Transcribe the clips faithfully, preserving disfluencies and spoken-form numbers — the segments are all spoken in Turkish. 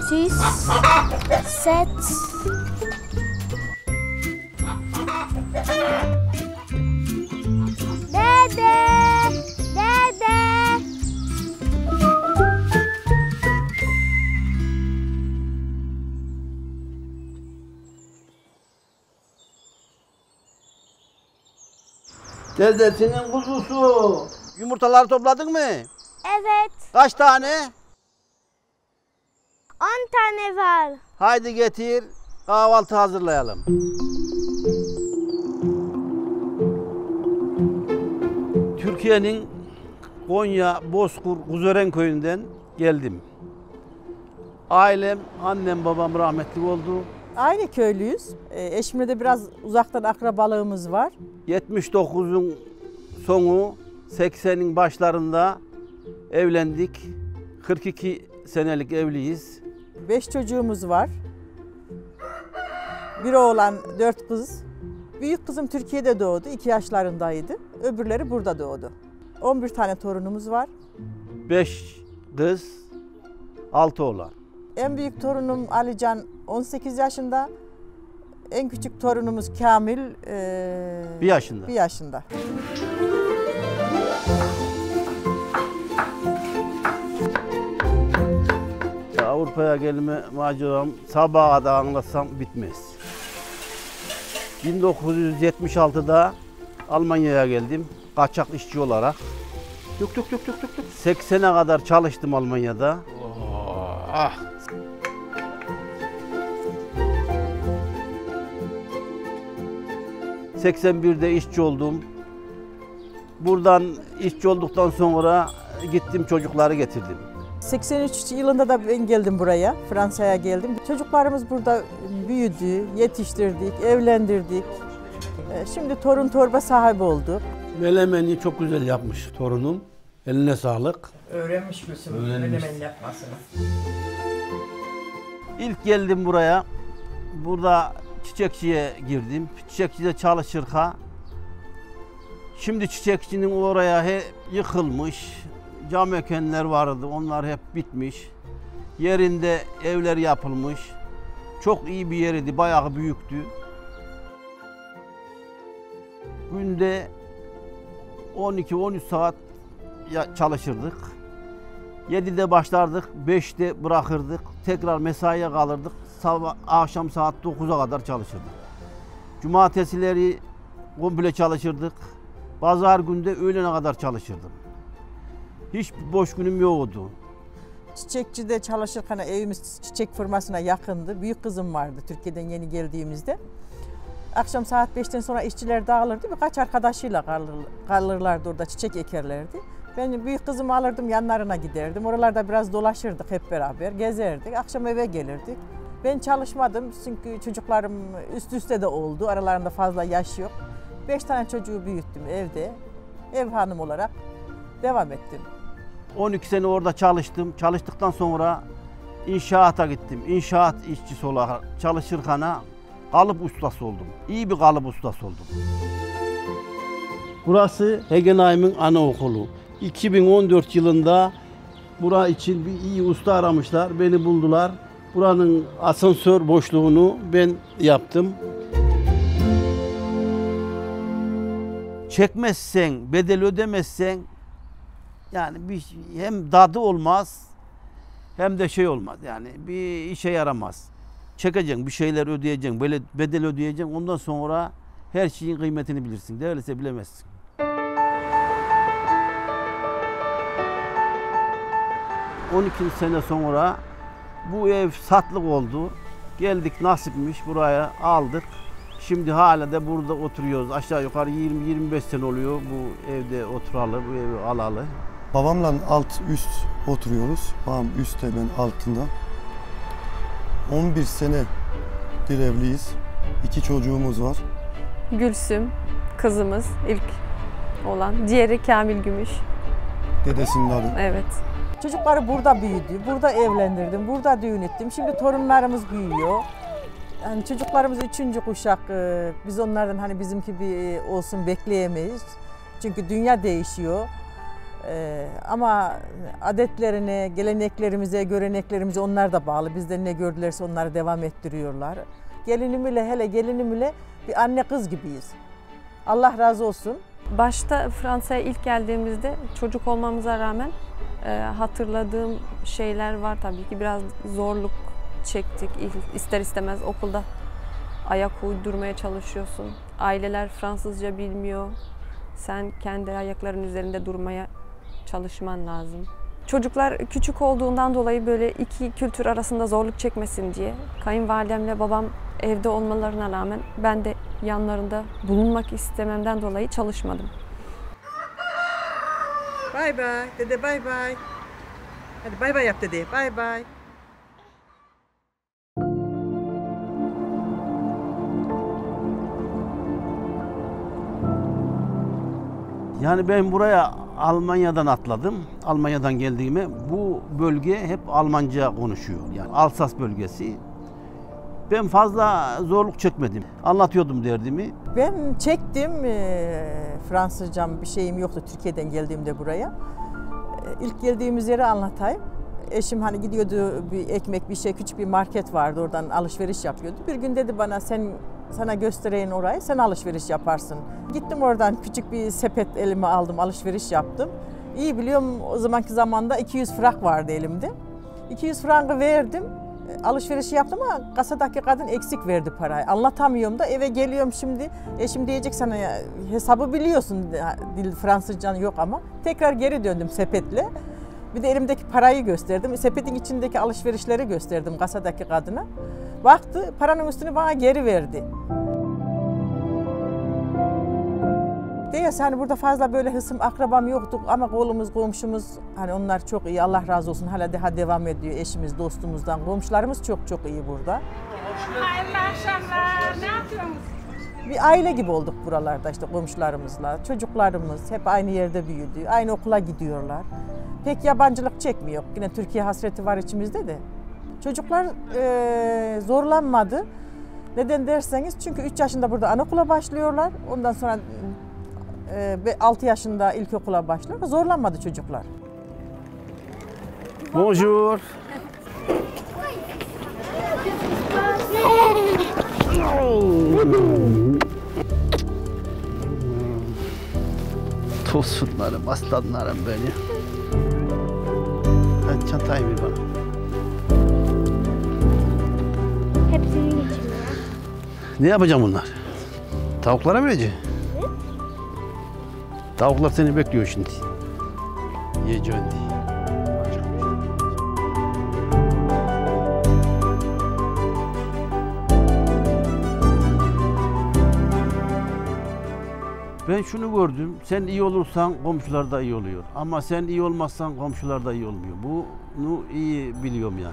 six, sept. Dede, dede. Dedesinin kuzusu. Yumurtaları topladın mı? Evet, Kaç tane? on tane var. Haydi getir, kahvaltı hazırlayalım. Türkiye'nin Konya, Bozkır, Kuzören köyünden geldim. Ailem, annem, babam rahmetli oldu. Aynı köylüyüz. E, eşimle de biraz uzaktan akrabalığımız var. yetmiş dokuzun sonu, seksenin başlarında evlendik. kırk iki senelik evliyiz. Beş çocuğumuz var. Bir oğlan, dört kız. Büyük kızım Türkiye'de doğdu, iki yaşlarındaydı. Öbürleri burada doğdu. on bir tane torunumuz var. beş kız, altı oğlan. En büyük torunum Alican on sekiz yaşında. En küçük torunumuz Kamil e, Bir yaşında. bir yaşında. Avrupa'ya gelme maceram sabaha da anlatsam bitmez. bin dokuz yüz yetmiş altıda Almanya'ya geldim kaçak işçi olarak. Tuk tuk tuk tuk tuk tuk. seksene kadar çalıştım Almanya'da. Ah. seksen birde işçi oldum. Buradan işçi olduktan sonra gittim çocukları getirdim. seksen üç yılında da ben geldim buraya, Fransa'ya geldim. Çocuklarımız burada büyüdü, yetiştirdik, evlendirdik. E, Şimdi torun torba sahibi olduk. Melemeni çok güzel yapmış torunum. Eline sağlık. Öğrenmiş Gülsüm Öğrenmiş. menemen yapmasını. İlk geldim buraya. Burada çiçekçiye girdim. Çiçekçide çalışırken şimdi çiçekçinin oraya hep yıkılmış. Cam mekanlar vardı. Onlar hep bitmiş. Yerinde evler yapılmış. Çok iyi bir yeriydi. Bayağı büyüktü. Günde on iki on üç saat çalışırdık. yedide başlardık, beşte bırakırdık. Tekrar mesaiye kalırdık. Sabah, akşam saat dokuza kadar çalışırdık. Cumartesileri komple çalışırdık. Pazar günde öğlene kadar çalışırdım. Hiç boş günüm yoktu. Çiçekçide çalışırken evimiz çiçek firmasına yakındı. Büyük kızım vardı Türkiye'den yeni geldiğimizde. Akşam saat beşten sonra işçiler dağılırdı. Birkaç arkadaşıyla kalır, kalırlardı orada, çiçek ekerlerdi. Ben büyük kızımı alırdım, yanlarına giderdim. Oralarda biraz dolaşırdık hep beraber, gezerdik. Akşam eve gelirdik. Ben çalışmadım çünkü çocuklarım üst üste de oldu. Aralarında fazla yaş yok. Beş tane çocuğu büyüttüm evde. Ev hanım olarak devam ettim. on iki sene orada çalıştım. Çalıştıktan sonra inşaata gittim. İnşaat işçisi olarak çalışırken kalıp ustası oldum. İyi bir kalıp ustası oldum. Burası Hegenheim'in anaokulu. iki bin on dört yılında bura için bir iyi usta aramışlar. Beni buldular. Buranın asansör boşluğunu ben yaptım. Çekmezsen, bedel ödemezsen yani bir hem tadı olmaz hem de şey olmaz. Yani bir işe yaramaz. Çekeceksin, bir şeyler ödeyeceksin, böyle bedel ödeyeceksin. Ondan sonra her şeyin kıymetini bilirsin. Değerliyse bilemezsin. on iki sene sonra bu ev satlık oldu. Geldik nasipmiş buraya aldık. Şimdi hala da burada oturuyoruz. Aşağı yukarı yirmi yirmi beş sene oluyor bu evde oturalı, bu evi alalı. Babamla alt üst oturuyoruz. Babam üstte, ben altında. on bir senedir evliyiz. İki çocuğumuz var. Gülsüm, kızımız ilk olan. Diğeri Kamil Gümüş. Dedesinin adı. Evet. Çocukları burada büyüdü, burada evlendirdim, burada düğün ettim. Şimdi torunlarımız büyüyor. Yani çocuklarımız üçüncü kuşak. Biz onlardan hani bizimki bir olsun bekleyemeyiz. Çünkü dünya değişiyor. Ee, ama adetlerine, geleneklerimize, göreneklerimize onlar da bağlı. Bizden ne gördülerse onları devam ettiriyorlar. Gelinim ile, hele gelinim ile bir anne kız gibiyiz. Allah razı olsun. Başta Fransa'ya ilk geldiğimizde çocuk olmamıza rağmen e, hatırladığım şeyler var tabii ki. Biraz zorluk çektik. İster istemez okulda ayak uydurmaya çalışıyorsun. Aileler Fransızca bilmiyor. Sen kendi ayakların üzerinde durmaya çalışman lazım. Çocuklar küçük olduğundan dolayı böyle iki kültür arasında zorluk çekmesin diye kayınvalidemle babam evde olmalarına rağmen ben de yanlarında bulunmak istememden dolayı çalışmadım. Bay bay dede, bay bay. Hadi bay bay yap dede, bay bay. Yani ben buraya Almanya'dan atladım. Almanya'dan geldiğime bu bölge hep Almanca konuşuyor. Yani Alsas bölgesi. Ben fazla zorluk çekmedim. Anlatıyordum derdimi. Ben çektim. E, Fransızcam bir şeyim yoktu Türkiye'den geldiğimde buraya. E, ilk geldiğimiz yeri anlatayım. Eşim hani gidiyordu, bir ekmek, bir şey, küçük bir market vardı, oradan alışveriş yapıyordu. Bir gün dedi bana, sen sana göstereyim orayı, sen alışveriş yaparsın. Gittim oradan küçük bir sepet elime aldım, alışveriş yaptım. İyi biliyorum, o zamanki zamanda iki yüz frank vardı elimde. iki yüz frankı verdim, alışverişi yaptım ama kasadaki kadın eksik verdi parayı. Anlatamıyorum da, eve geliyorum şimdi, eşim diyecek sana ya, hesabı biliyorsun, dil Fransızcan yok ama. Tekrar geri döndüm sepetle. Bir de elimdeki parayı gösterdim. Sepetin içindeki alışverişleri gösterdim kasadaki kadına. Baktı, paranın üstünü bana geri verdi. Değilse hani burada fazla böyle hısım akrabam yoktu ama kolumuz, komşumuz, hani onlar çok iyi, Allah razı olsun, hala daha devam ediyor eşimiz, dostumuzdan. Komşularımız çok çok iyi burada. Hayırlı akşamlar. Ne yapıyorsunuz? Bir aile gibi olduk buralarda işte komşularımızla. Çocuklarımız hep aynı yerde büyüdü, aynı okula gidiyorlar. Pek yabancılık çekmiyor. Yine Türkiye hasreti var içimizde de. Çocuklar e, zorlanmadı. Neden derseniz, çünkü üç yaşında burada anaokula başlıyorlar. Ondan sonra e, altı yaşında ilkokula başlıyor. Zorlanmadı çocuklar. Bonjour. Tosunlarım, aslanlarım beni. Ben çantayı ver bana. Hepsinin içinde. Ne yapacağım bunlar? Tavuklara mı vereceğim? Tavuklar seni bekliyor şimdi. Yiyeceğin diye. Ben şunu gördüm, sen iyi olursan komşular da iyi oluyor. Ama sen iyi olmazsan komşular da iyi olmuyor. Bunu iyi biliyorum yani.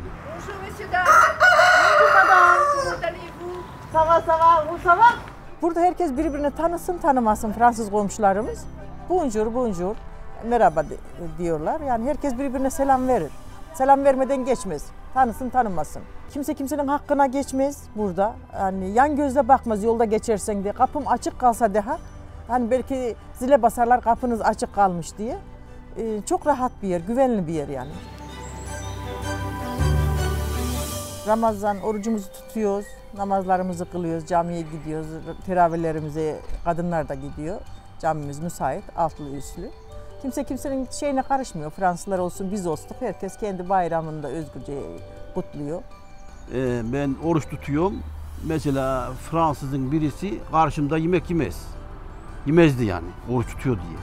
Burada herkes birbirini tanısın tanımasın, Fransız komşularımız. Bonjour, bonjour, merhaba diyorlar. Yani herkes birbirine selam verir. Selam vermeden geçmez. Tanısın tanımasın. Kimse kimsenin hakkına geçmez burada. Yani yan gözle bakmaz yolda geçersen de. Kapım açık kalsa daha, hani belki zile basarlar kapınız açık kalmış diye. Ee, çok rahat bir yer, güvenli bir yer yani. Ramazan orucumuzu tutuyoruz, namazlarımızı kılıyoruz, camiye gidiyoruz, teravihlerimize kadınlar da gidiyor. Camimiz müsait, altlı üstlü. Kimse kimsenin şeyine karışmıyor. Fransızlar olsun, biz olsun. Herkes kendi bayramında özgürce kutluyor. Ee, ben oruç tutuyorum. Mesela Fransızın birisi karşımda yemek yemez. Yemezdi yani, oruç tutuyor diye.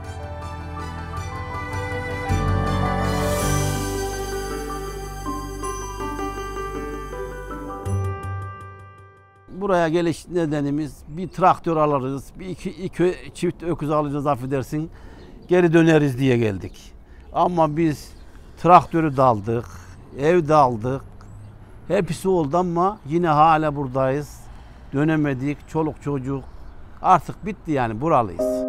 Buraya geliş nedenimiz, bir traktör alırız, bir iki, iki çift öküz alacağız affedersin, geri döneriz diye geldik. Ama biz traktörü de aldık, ev de aldık, hepsi oldu ama yine hala buradayız. Dönemedik, çoluk çocuk, artık bitti yani, buralıyız.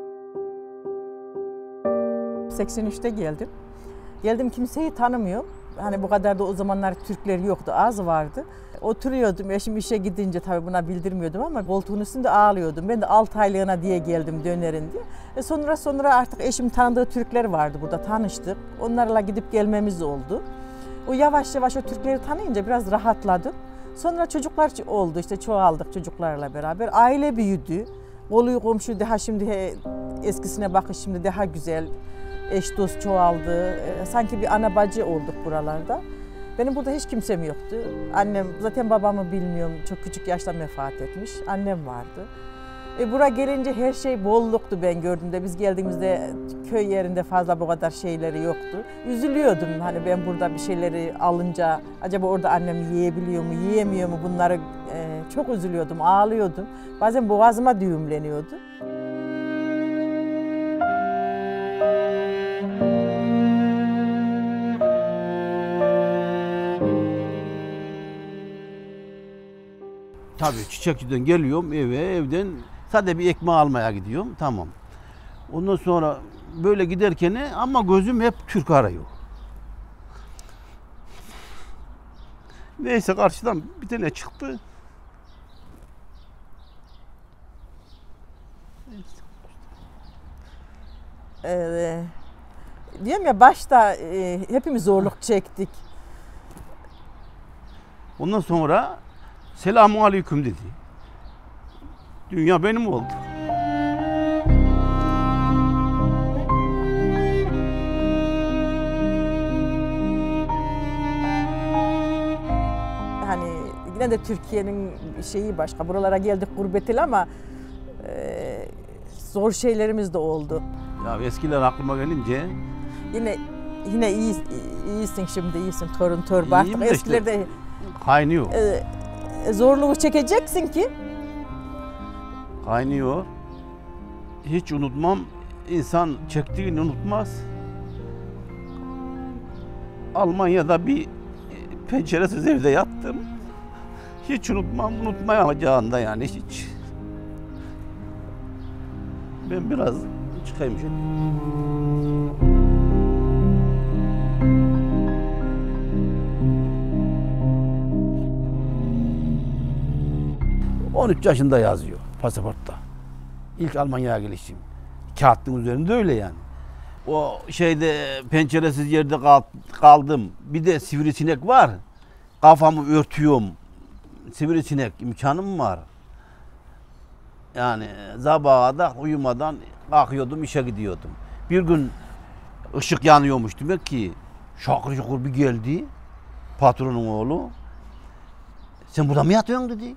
seksen üçte geldim. Geldim, kimseyi tanımıyorum. Hani bu kadar da o zamanlar Türkler yoktu, az vardı. Oturuyordum, eşim işe gidince tabii buna bildirmiyordum ama koltuğun üstünde ağlıyordum. Ben de altı aylığına diye geldim dönerin diye. E sonra sonra artık eşim tanıdığı Türkler vardı burada, tanıştık. Onlarla gidip gelmemiz oldu. O yavaş yavaş o Türkleri tanıyınca biraz rahatladım. Sonra çocuklar oldu, işte çoğaldık çocuklarla beraber. Aile büyüdü. Oluyor komşu daha şimdi he, eskisine bakış şimdi daha güzel. Eş dost çoğaldı. E, sanki bir ana bacı olduk buralarda. Benim burada hiç kimsem yoktu. Annem, zaten babamı bilmiyorum, çok küçük yaşta vefat etmiş. Annem vardı. E, buraya gelince her şey bolluktu ben gördüğümde. Biz geldiğimizde köy yerinde fazla bu kadar şeyleri yoktu. Üzülüyordum hani ben burada bir şeyleri alınca acaba orada annem yiyebiliyor mu, yiyemiyor mu bunları e, çok üzülüyordum, ağlıyordum. Bazen boğazıma düğümleniyordu. Tabii çiçekçiden geliyorum eve, evden sadece bir ekmeği almaya gidiyorum, tamam. Ondan sonra böyle giderken ama gözüm hep Türk arıyor. Neyse karşıdan bir tane çıktı. Ee, diyorum ya başta e, hepimiz zorluk çektik. Ondan sonra selamun aleyküm dedi. Dünya benim oldu. Hani yine de Türkiye'nin şeyi başka. Buralara geldik gurbetil ama e, zor şeylerimiz de oldu. Ya eskiler aklıma gelince Yine yine iyi, iyisin şimdi iyisin torun torba artık İyiyim de işte. eskilerde kaynıyor. e, zorluğu çekeceksin ki. Kaynıyor. Hiç unutmam. İnsan çektiğini unutmaz. Almanya'da bir penceresiz evde yattım. Hiç unutmam, unutmayacağında yani hiç. Ben biraz çıkayım şöyle. on üç yaşında yazıyor pasaportta. İlk Almanya'ya gelişim. Kağıtın üzerinde öyle yani. O şeyde penceresiz yerde kaldım. Bir de sivrisinek var. Kafamı örtüyorum. Sivrisinek imkanım var. Yani sabaha da uyumadan kalkıyordum, işe gidiyordum. Bir gün ışık yanıyormuş demek ki. Şakır şukur bir geldi. Patronun oğlu. Sen burada mı yatıyorsun dedi.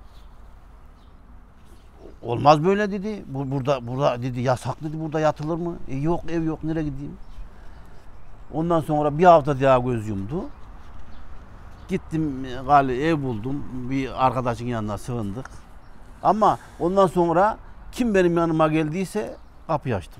Olmaz böyle dedi. Burada burada dedi yasak dedi. Burada yatılır mı? E yok ev yok nereye gideyim? Ondan sonra bir hafta daha göz yumdu. Gittim gali ev buldum. Bir arkadaşın yanına sığındık. Ama ondan sonra kim benim yanıma geldiyse kapıyı açtım.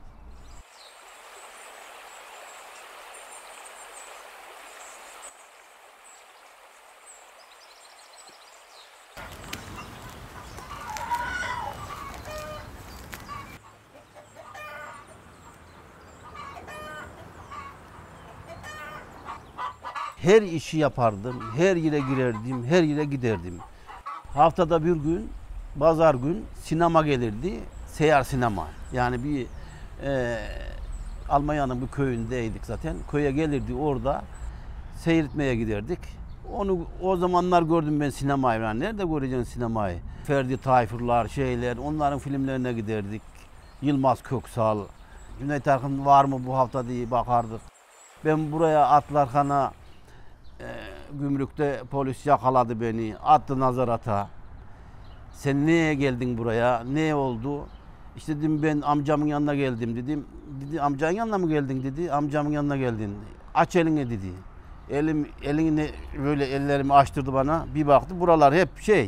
Her işi yapardım, her yere girerdim, her yere giderdim. Haftada bir gün, pazar gün sinema gelirdi, seyyar sinema. Yani bir e, Almanya'nın bir köyündeydik zaten. Köye gelirdi orada seyretmeye giderdik. Onu o zamanlar gördüm ben sinemayı. Yani nerede göreceksin sinemayı? Ferdi Tayfurlar, şeyler, onların filmlerine giderdik. Yılmaz Köksal, Cüneyt Arkın var mı bu hafta diye bakardık. Ben buraya atlarkana e, gümrükte polis yakaladı beni, attı nazarata. Sen niye geldin buraya, ne oldu? İşte dedim ben amcamın yanına geldim dedim. Dedi amcanın yanına mı geldin dedi, amcamın yanına geldin. Aç elini dedi. Elim, elini böyle ellerimi açtırdı bana, bir baktı buralar hep şey,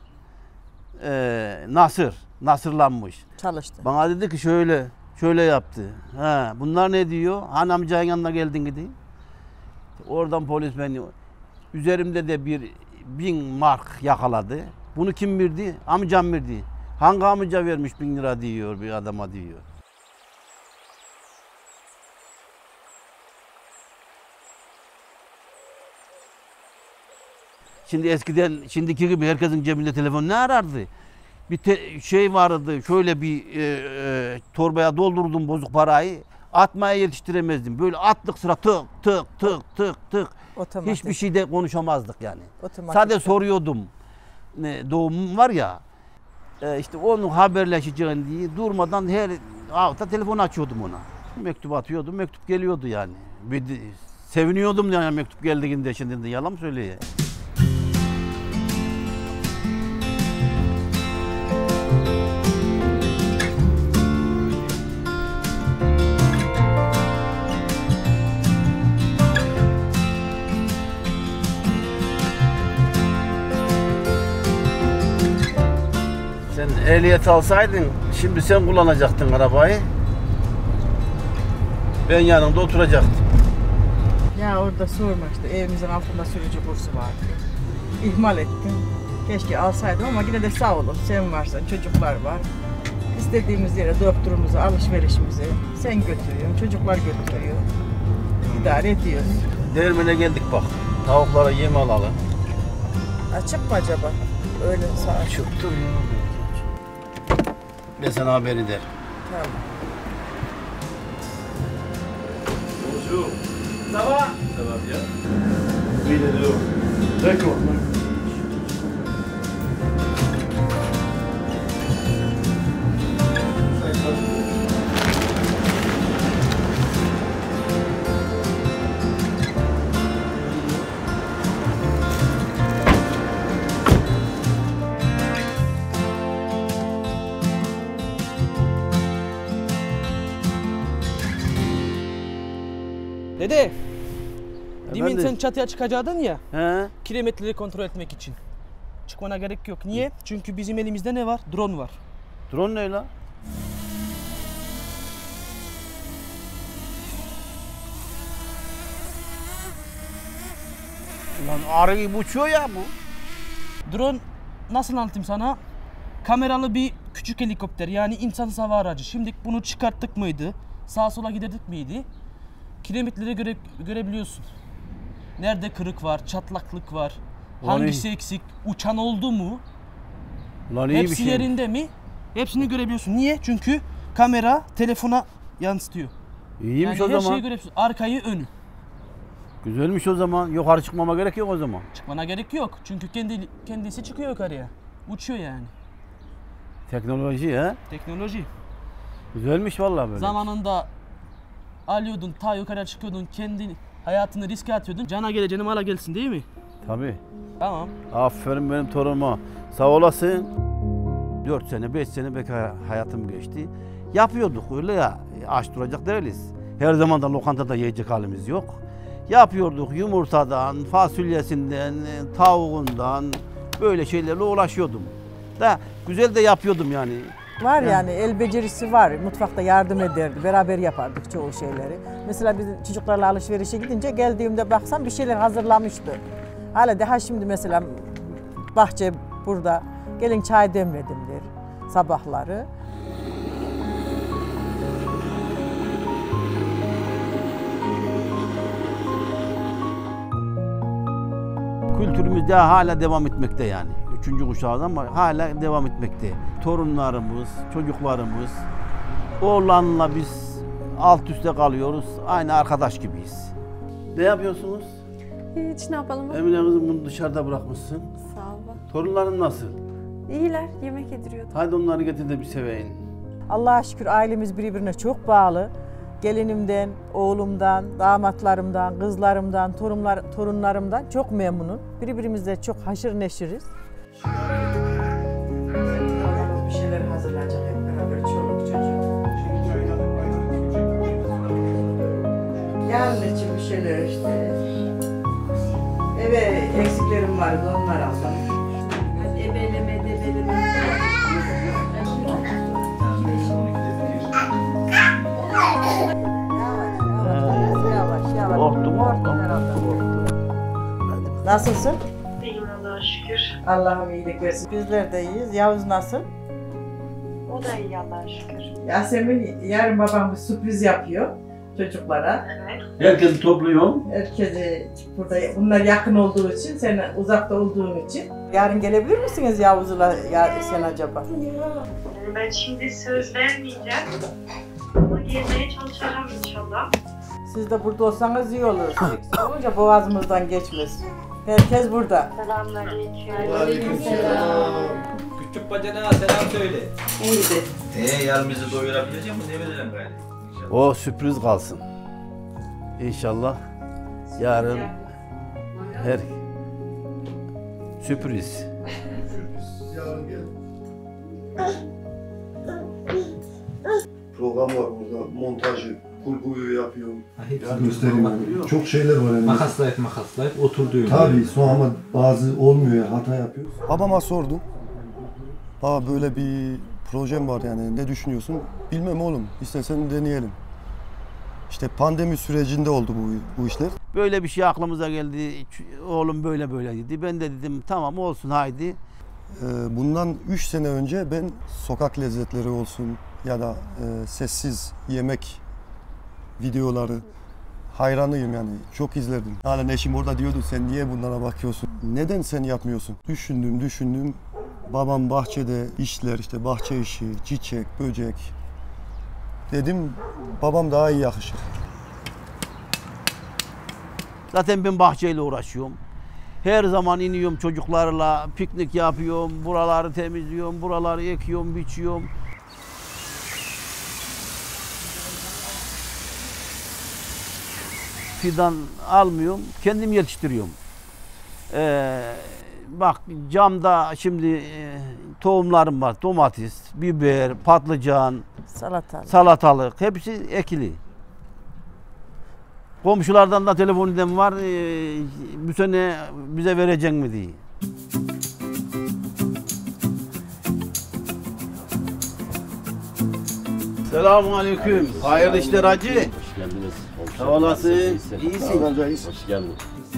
e, nasır, nasırlanmış. Çalıştı. Bana dedi ki şöyle, şöyle yaptı. Ha, bunlar ne diyor? Hani amcanın yanına geldin dedi. Oradan polis beni, üzerimde de bir bin mark yakaladı. Bunu kim verdi? Amcam verdi. Hangi amca vermiş bin lira diyor bir adama diyor. Şimdi eskiden şimdiki gibi herkesin cebinde telefon ne arardı? Bir te- şey vardı, şöyle bir e, e, torbaya doldurdum bozuk parayı, atmaya yetiştiremezdim. Böyle attık sıra tık tık tık tık tık. Otomatik. Hiçbir şeyde konuşamazdık yani. Otomatik. Sadece soruyordum. Ne, doğumum var ya, e, işte onun haberleşeceğini diye durmadan her hafta telefon açıyordum ona. Mektup atıyordum, mektup geliyordu yani. Bir de, seviniyordum yani mektup geldiğinde, şimdi de yalan mı söyleyeyim? Sen ehliyet alsaydın, şimdi sen kullanacaktın arabayı. Ben yanında oturacaktım. Ya orada sorma işte, evimizin altında sürücü kursu vardı. İhmal ettim. Keşke alsaydım ama yine de sağ olun. Sen varsan, çocuklar var. İstediğimiz yere doktorumuza, alışverişimize sen götürüyorsun, çocuklar götürüyor. İdare ediyoruz. Değirmene geldik bak. Tavuklara yem alalım. Açık mı acaba? Öyle saat. Çıktı. Ben sana haber ederim. Tamam. Bonjour. Ça va? Ça va bien. Oui, les deux. D'accord. Dede, demin Efendim? sen çatıya çıkacaktın ya, He? kilometreleri kontrol etmek için. Çıkmana gerek yok. Niye? Çünkü bizim elimizde ne var? Drone var. Drone ne lan? Lan arı gibi uçuyor ya bu. Drone nasıl anlatayım sana? Kameralı bir küçük helikopter, yani insansız hava aracı. Şimdi bunu çıkarttık mıydı? Sağa sola giderdik miydi? Kilometreleri göre, görebiliyorsun. Nerede kırık var, çatlaklık var, Ulan hangisi iyi. eksik, uçan oldu mu, Lan iyi bir hepsi şey. yerinde mi? Hepsini görebiliyorsun. Niye? Çünkü kamera telefona yansıtıyor. İyiymiş Yani o her zaman. şeyi görebiliyorsun. Arkayı, önü. Güzelmiş o zaman. Yukarı çıkmama gerek yok o zaman. Çıkmana gerek yok. Çünkü kendi kendisi çıkıyor yukarıya. Uçuyor yani. Teknoloji he. Teknoloji. Güzelmiş vallahi böyle. Zamanında alıyordun, ta yukarıya çıkıyordun, kendi hayatını riske atıyordun. Cana geleceğine mala gelsin, değil mi? Tabii. Tamam. Aferin benim torunuma. Sağ olasın. Dört sene, beş sene bekar hayatım geçti. Yapıyorduk öyle ya. Aç duracak değiliz. Her zaman da lokantada yiyecek halimiz yok. Yapıyorduk yumurtadan, fasulyesinden, tavuğundan böyle şeylerle uğraşıyordum. Da güzel de yapıyordum yani. Var yani el becerisi var. Mutfakta yardım ederdi. Beraber yapardık çoğu şeyleri. Mesela biz çocuklarla alışverişe gidince geldiğimde baksam bir şeyler hazırlamıştı. Hala daha şimdi mesela bahçe burada. Gelin çay demledim der sabahları. Kültürümüz daha hala devam etmekte yani. Üçüncü kuşağız ama hala devam etmekte. Torunlarımız, çocuklarımız, oğlanla biz alt üstte kalıyoruz. Aynı arkadaş gibiyiz. Ne yapıyorsunuz? Hiç ne yapalım? Emine kızım bunu dışarıda bırakmışsın. Sağ ol. Torunların nasıl? İyiler, yemek yediriyordu. Haydi onları getir de bir seveyim. Allah'a şükür ailemiz birbirine çok bağlı. Gelinimden, oğlumdan, damatlarımdan, kızlarımdan, torunlar, torunlarımdan çok memnunum. Birbirimizle çok haşır neşiriz. Bir şeyler hazırlanacak hep beraber çoluk çocuk. Yarın için bir şeyler işte. Eve eksiklerim vardı, onlar aldım. Ebeleme, debeleme. Yavaş yavaş. Korktum. Korktum herhalde. Nasılsın? İyiyim Allah'a şükür. Allah'ım iyilik versin. Bizler de iyiyiz. Yavuz nasıl? O da iyi Allah'a şükür. Yasemin yarın babam bir sürpriz yapıyor. çocuklara. Herkesi topluyorum. Herkesi burada, bunlar yakın olduğu için, sen uzakta olduğun için. Yarın gelebilir misiniz Yavuz'la ya, sen acaba? Ben şimdi söz vermeyeceğim. Ama gelmeye çalışacağım inşallah. Siz de burada olsanız iyi olur. Eksik olunca boğazımızdan geçmez. Herkes burada. Selamünaleyküm. Küçük bacana selam söyle. İyiydi. Ee yarın bizi doyurabilecek mi? Ne verelim gayri? İnşallah. O sürpriz kalsın. İnşallah yarın her sürpriz. Yarın gel. Program var burada, montajı, kurguyu yapıyorum. Göstereyim yani. Çok şeyler var yani. Makaslayıp makaslayıp oturduğum. Tabii sonra ama bazı olmuyor, hata yapıyoruz. Babama sordum. Baba böyle bir projem var yani, ne düşünüyorsun? Bilmem oğlum, istersen deneyelim. İşte pandemi sürecinde oldu bu, bu işler. Böyle bir şey aklımıza geldi. Ç- Oğlum böyle böyle dedi. Ben de dedim tamam olsun haydi. Ee, Bundan üç sene önce ben sokak lezzetleri olsun ya da e, sessiz yemek videoları hayranıyım yani. Çok izlerdim. Halen eşim orada diyordu, sen niye bunlara bakıyorsun? Neden sen yapmıyorsun? Düşündüm, düşündüm. Babam bahçede işler, işte bahçe işi, çiçek, böcek. Dedim babam daha iyi yakışır. Zaten ben bahçeyle uğraşıyorum. Her zaman iniyorum çocuklarla, piknik yapıyorum, buraları temizliyorum, buraları ekiyorum, biçiyorum. Fidan almıyorum, kendim yetiştiriyorum. Ee, bak camda şimdi e, tohumlarım var, domates, biber, patlıcan, Salatalık. salatalık, hepsi ekili. Komşulardan da telefon eden var, e, bu sene bize verecek mi diye. Selamun aleyküm. Hayırlı işler hacı. Hoş geldiniz. Sağ olasın. İyisin. Hoş geldin.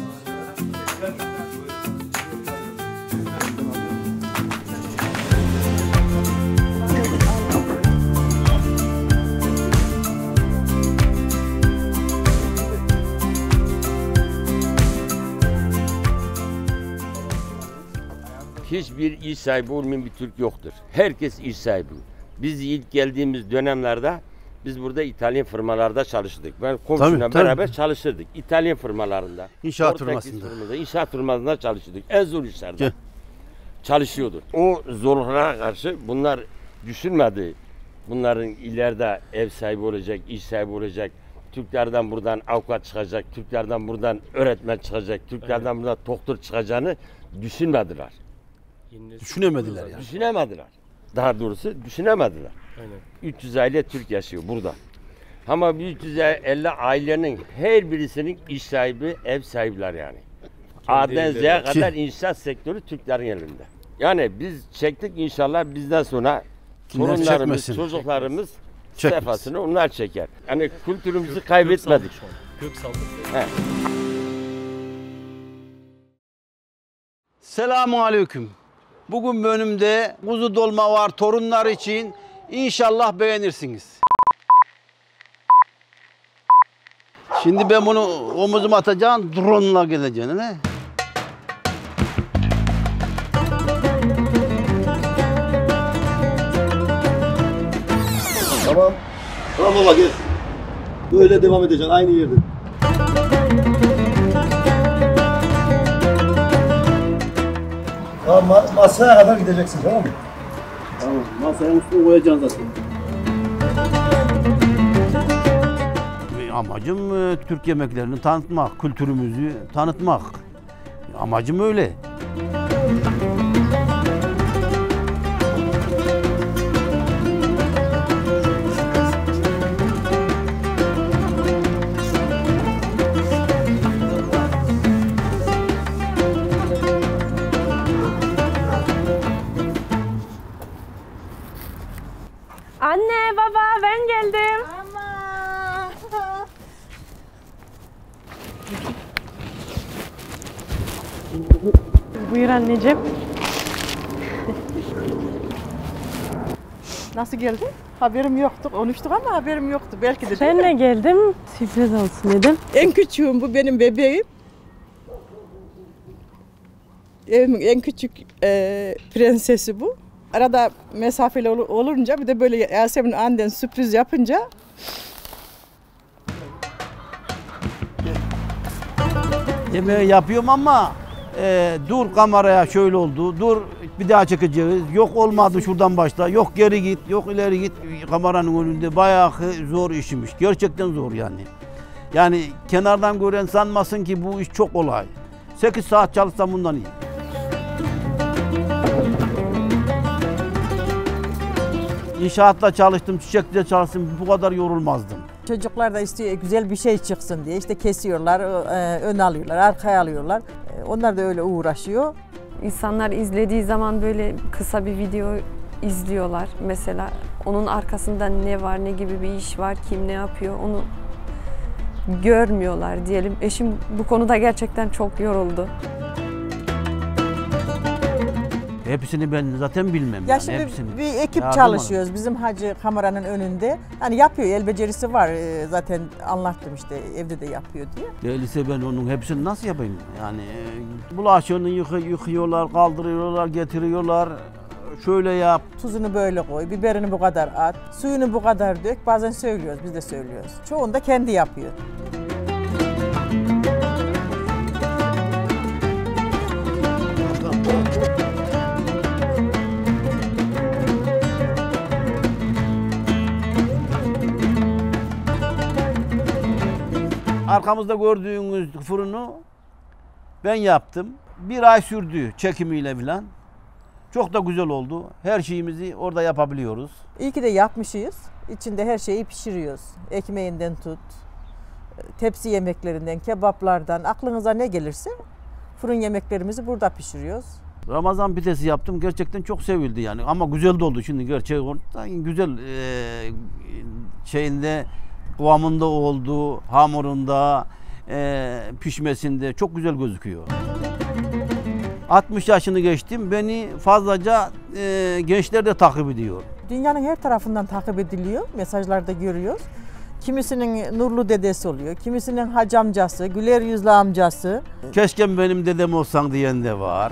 Hiçbir iş sahibi olmayan bir Türk yoktur. Herkes iş sahibi. Biz ilk geldiğimiz dönemlerde biz burada İtalyan firmalarda çalıştık. Ben komşuyla Tabii, tabii. beraber çalışırdık. İtalyan firmalarında. İnşaat Portekiz firmasında. firmasında, İnşaat firmasında çalışırdık. En zor işlerde. Gel. Çalışıyorduk. O zorluklara karşı bunlar düşünmedi. Bunların ileride ev sahibi olacak, iş sahibi olacak. Türklerden buradan avukat çıkacak, Türklerden buradan öğretmen çıkacak, Türklerden buradan doktor çıkacağını düşünmediler. Düşünemediler yani. Düşünemediler. Daha doğrusu düşünemediler. Aynen. üç yüz aile Türk yaşıyor burada. Ama bir üç yüz elli ailenin her birisinin iş sahibi, ev sahipler yani. A'dan Z'ye kadar inşaat sektörü Türklerin elinde. Yani biz çektik, inşallah bizden sonra Kimler torunlarımız, çekmesin? çocuklarımız Çekmesin. sefasını onlar çeker. Yani kültürümüzü kaybetmedik. He. Selamun aleyküm. Bugün önümde kuzu dolma var torunlar için. İnşallah beğenirsiniz. Şimdi ben bunu omuzuma atacağım, drone'la geleceğim. Ne? Tamam. Tamam baba gel. Böyle devam edeceksin aynı yerde. Tamam ma- masaya kadar gideceksin tamam mı? Tamam, masanın üstüne koyacaksın zaten. Amacım e, Türk yemeklerini tanıtmak, kültürümüzü tanıtmak. Amacım öyle. Anne, baba ben geldim. Buyur anneciğim. Nasıl geldin? Haberim yoktu. Konuştuk ama haberim yoktu. Belki de. Ben de geldim. Sürpriz olsun dedim. En küçüğüm bu, benim bebeğim. Evimin en küçük e, prensesi bu. Arada mesafeli ol, olunca bir de böyle Yasemin annen sürpriz yapınca Yemeği yapıyorum ama e, dur kameraya şöyle oldu, dur bir daha çekeceğiz, yok olmadı şuradan başla, yok geri git, yok ileri git. Kameranın önünde bayağı zor işmiş, gerçekten zor yani. Yani kenardan gören sanmasın ki bu iş çok kolay. sekiz saat çalışsam bundan iyi. İnşaatta çalıştım, çiçekte çalıştım, bu kadar yorulmazdım. çocuklar da istiyor güzel bir şey çıksın diye işte kesiyorlar, e, ön alıyorlar, arkaya alıyorlar. E, onlar da öyle uğraşıyor. İnsanlar izlediği zaman böyle kısa bir video izliyorlar. Mesela onun arkasında ne var, ne gibi bir iş var, kim ne yapıyor onu görmüyorlar diyelim. Eşim bu konuda gerçekten çok yoruldu. Hepsini ben zaten bilmem. Ya yani, şimdi hepsini. bir ekip Yardım çalışıyoruz bizim hacı kameranın önünde. Hani yapıyor, el becerisi var. Ee, zaten anlattım işte evde de yapıyor diye. Değilse ben onun hepsini nasıl yapayım? Yani e, bulaşığını yıkı, yıkıyorlar, kaldırıyorlar, getiriyorlar. Şöyle yap. Tuzunu böyle koy, biberini bu kadar at, suyunu bu kadar dök. Bazen söylüyoruz, biz de söylüyoruz. Çoğunu da kendi yapıyor. Arkamızda gördüğünüz fırını ben yaptım. Bir ay sürdü çekimiyle filan. Çok da güzel oldu. Her şeyimizi orada yapabiliyoruz. İyi ki de yapmışız. İçinde her şeyi pişiriyoruz. Ekmeğinden tut, tepsi yemeklerinden, kebaplardan, aklınıza ne gelirse fırın yemeklerimizi burada pişiriyoruz. Ramazan pidesi yaptım. Gerçekten çok sevildi yani. Ama güzel de oldu şimdi gerçek orada. Güzel e, şeyinde kıvamında oldu, hamurunda, e, pişmesinde çok güzel gözüküyor. altmış yaşını geçtim. Beni fazlaca e, gençler de takip ediyor. Dünyanın her tarafından takip ediliyor. Mesajlarda görüyoruz. Kimisinin Nurlu dedesi oluyor, kimisinin hacı amcası, güler yüzlü amcası. Keşke benim dedem olsan diyen de var.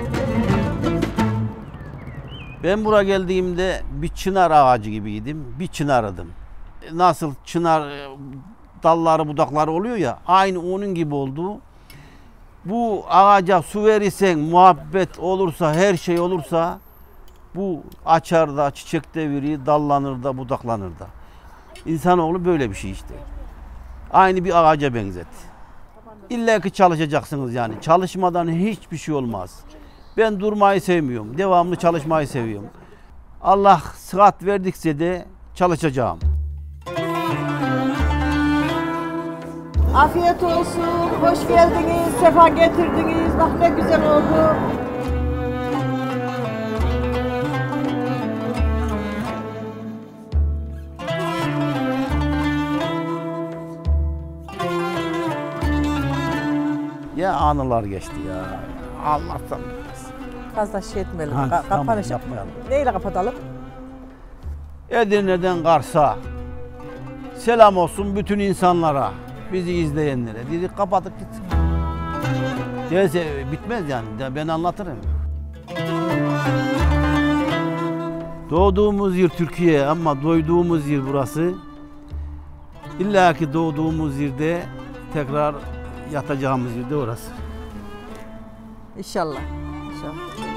Ben buraya geldiğimde bir çınar ağacı gibiydim. Bir çınardım. Nasıl çınar dalları, budakları oluyor ya, aynı onun gibi oldu. Bu ağaca su verirsen, muhabbet olursa, her şey olursa bu açar da, çiçek de verir, dallanır da, budaklanır da. İnsanoğlu böyle bir şey işte. Aynı bir ağaca benzet. İlla ki çalışacaksınız yani. Çalışmadan hiçbir şey olmaz. Ben durmayı sevmiyorum. Devamlı çalışmayı seviyorum. Allah sıhhat verdikçe de çalışacağım. Afiyet olsun, hoş geldiniz, sefa getirdiniz. Bak ne güzel oldu. Ya anılar geçti ya. Allah'tan. Fazla şey etmeyelim. Ha, Ka- tamam, kapanış yapmayalım. Neyle kapatalım? Edirne'den Kars'a selam olsun bütün insanlara, bizi izleyenlere. Dedik kapatıp gitsin. Neyse bitmez yani, ben anlatırım. Doğduğumuz yer Türkiye ama doyduğumuz yer burası. İlla ki doğduğumuz yerde tekrar yatacağımız yerde orası. İnşallah. İnşallah.